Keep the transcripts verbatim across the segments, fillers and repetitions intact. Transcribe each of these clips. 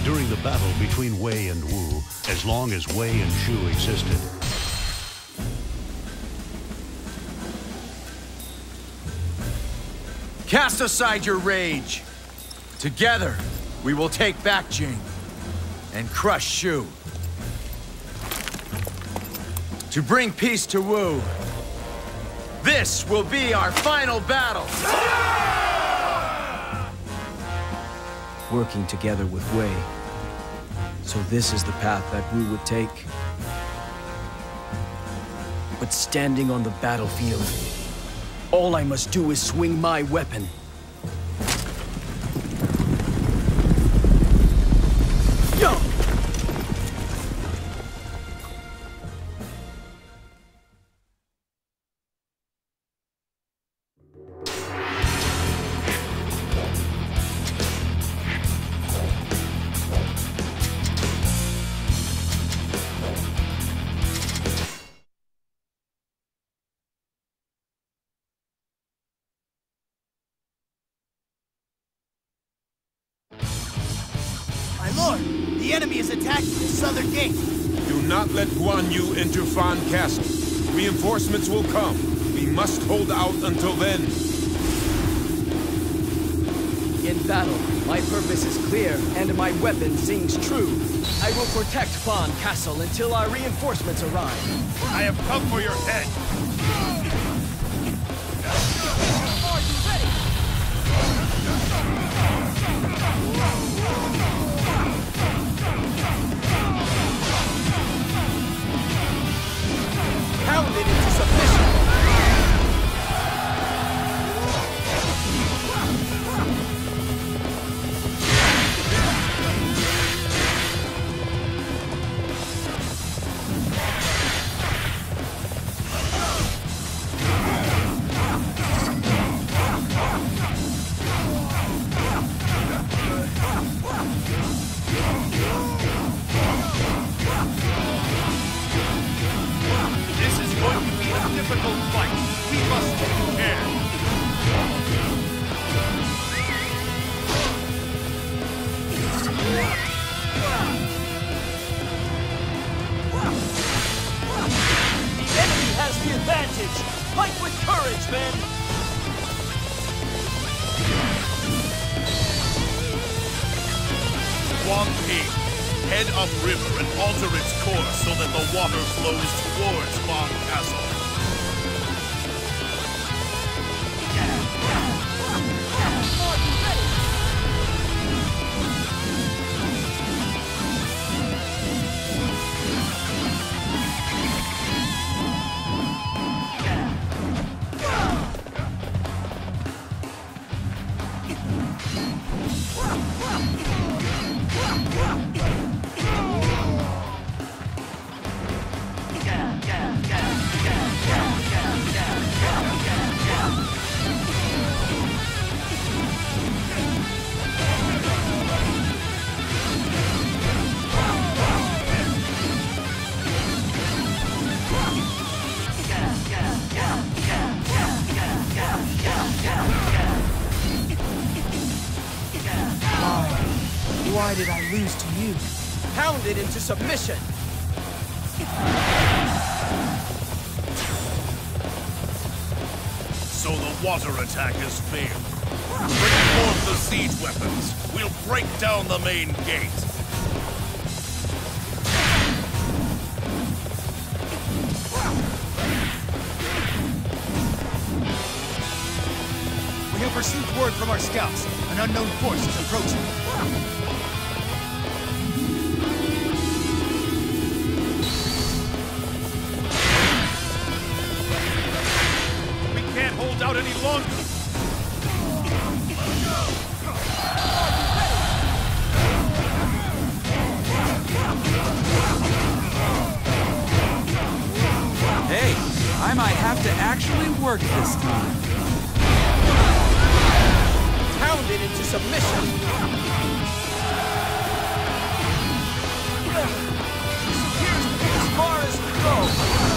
during the battle between Wei and Wu, as long as Wei and Shu existed. Cast aside your rage. Together, we will take back Jing and crush Shu. To bring peace to Wu, this will be our final battle! Working together with Wei. So this is the path that Wu would take. But standing on the battlefield, all I must do is swing my weapon. Yo! Lord, the enemy is attacking the southern gate. Do not let Guan Yu enter Fan Castle. Reinforcements will come. We must hold out until then. In battle, my purpose is clear, and my weapon sings true. I will protect Fan Castle until our reinforcements arrive. I have come for your head. Are you ready? Pounded into submission! Difficult fight. We must take care. The enemy has the advantage. Fight with courage, men. Wang Ping, head upriver and alter its course so that the water flows towards Fan Castle. Why did I lose to you? Pounded into submission! So the water attack has failed. Bring forth the siege weapons. We'll break down the main gate. We have received word from our scouts. An unknown force is approaching. We can't hold out any longer. Hey, I might have to actually work this time. Pounded into submission! This appears to be as far as we go.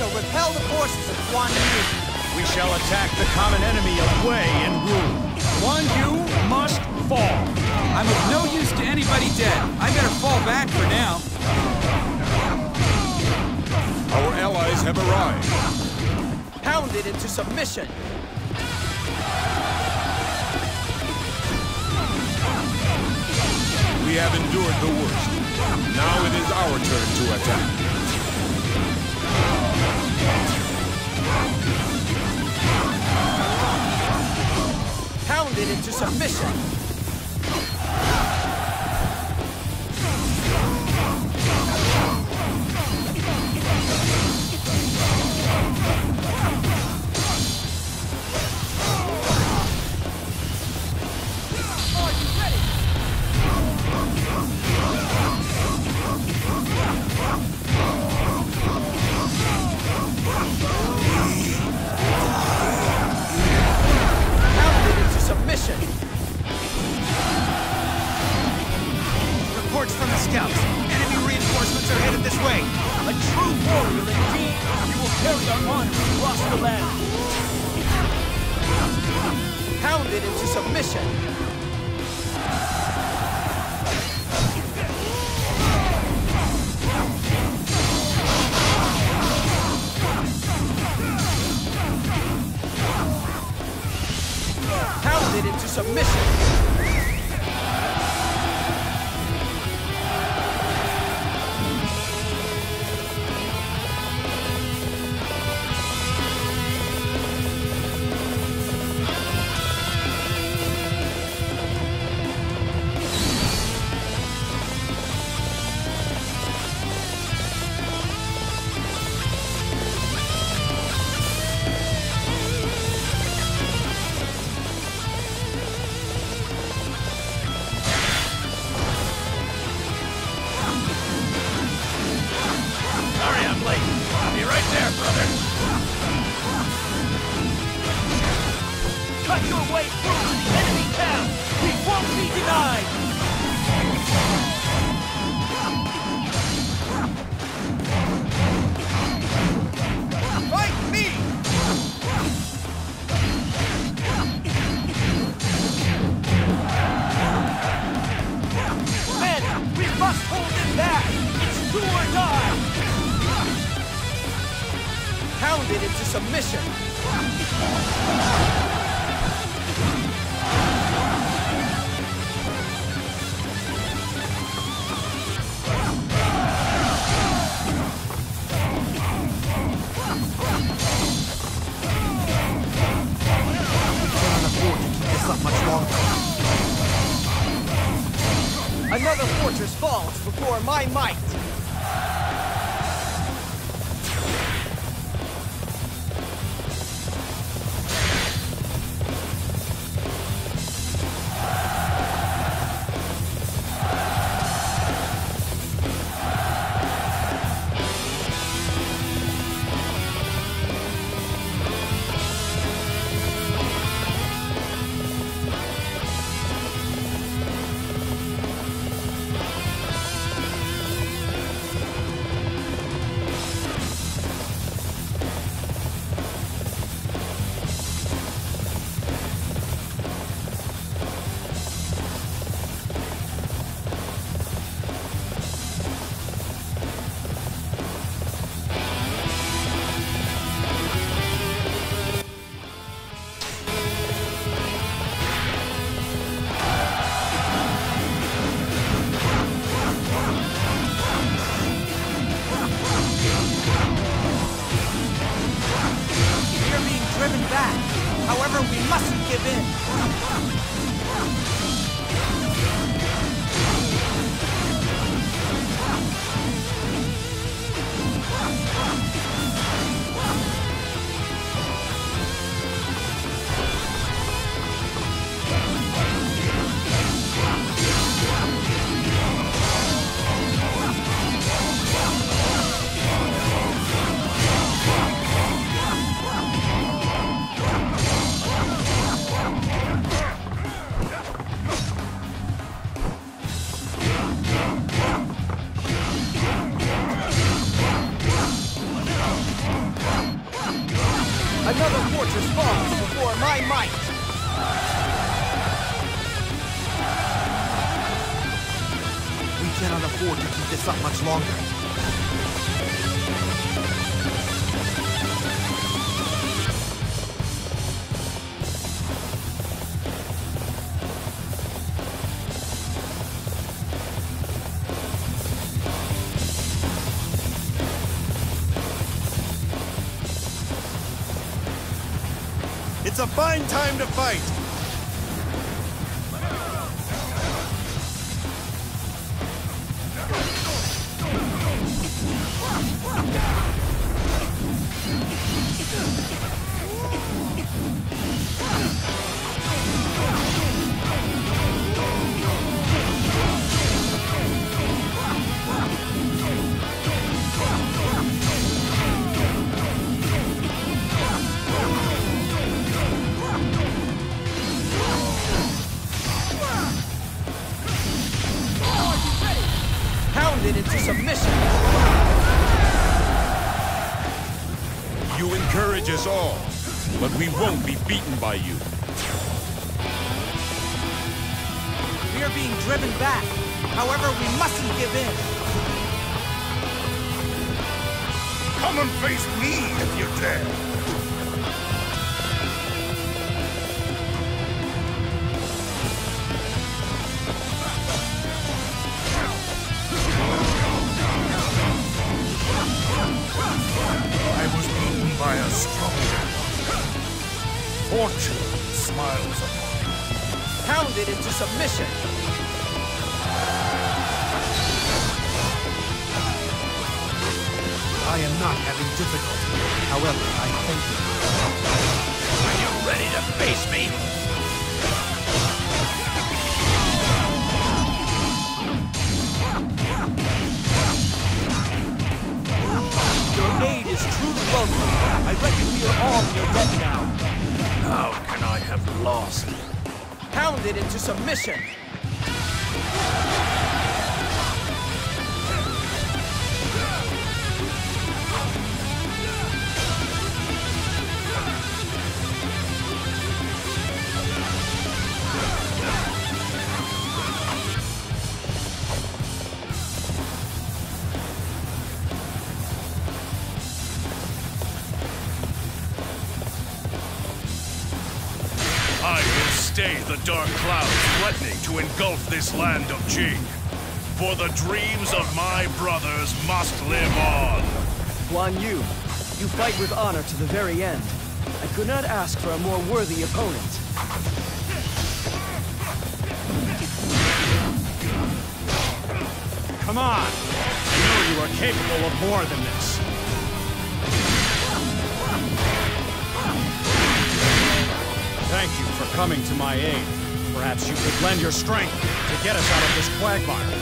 shall repel the forces of Guan Yu. We shall attack the common enemy of Wei and Wu. Guan Yu must fall. I'm of no use to anybody dead. I better fall back for now. Our allies have arrived. Pounded into submission. We have endured the worst. Now it is our turn to attack. Pounded into submission. Reports from the scouts. Enemy reinforcements are headed this way. A true warrior indeed. You will carry our honor across the land. Pounded into submission. Pounded into submission. Cut your way through to the enemy camp! We won't be denied! Fight me! Men, we must hold them back! It's do or die! Pounded into submission! Another fortress falls before my might! However, we mustn't give in. Another fortress falls before my might! We cannot afford to keep this up much longer. It's a fine time to fight! Pounded into submission! You encourage us all, but we won't be beaten by you. We are being driven back. However, we mustn't give in. Come and face me if you dare! By a stronger. Fortune smiles upon me. Pounded into submission! I am not having difficulty. However, I thank you. Are you ready to face me? Your aid is truly welcome. I reckon we are all in your debt now. How can I have lost? Pounded into submission! I will stay the dark clouds threatening to engulf this land of Jing. For the dreams of my brothers must live on. Guan Yu, you fight with honor to the very end. I could not ask for a more worthy opponent. Come on! I know you are capable of more than this. Thank you for coming to my aid. Perhaps you could lend your strength to get us out of this quagmire.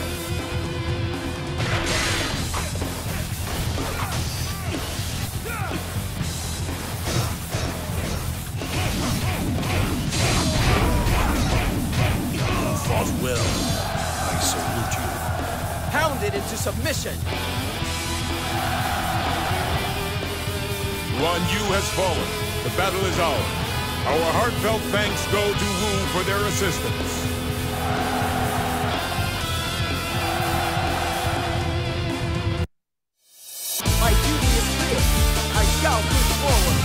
You fought well. I salute you. Pounded into submission! Guan Yu has fallen. The battle is ours. Our heartfelt thanks go to Wu for their assistance. My duty is clear. I shall push forward.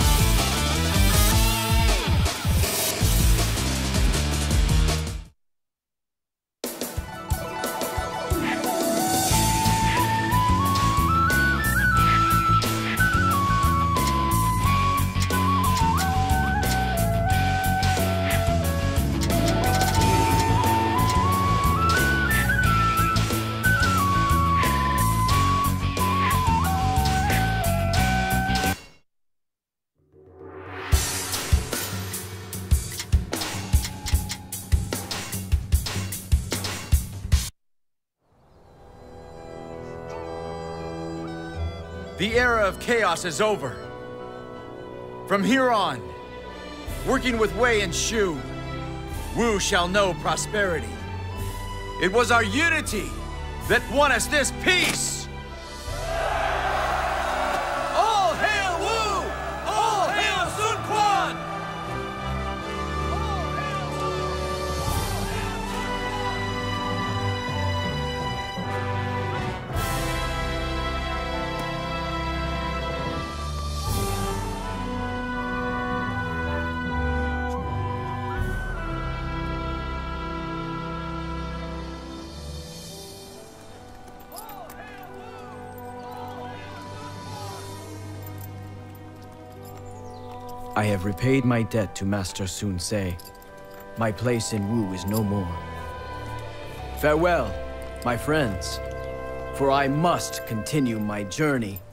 The era of chaos is over. From here on, working with Wei and Shu, Wu shall know prosperity. It was our unity that won us this peace! All hail Wu! All hail Sun I have repaid my debt to Master Sun Ce. My place in Wu is no more. Farewell, my friends, for I must continue my journey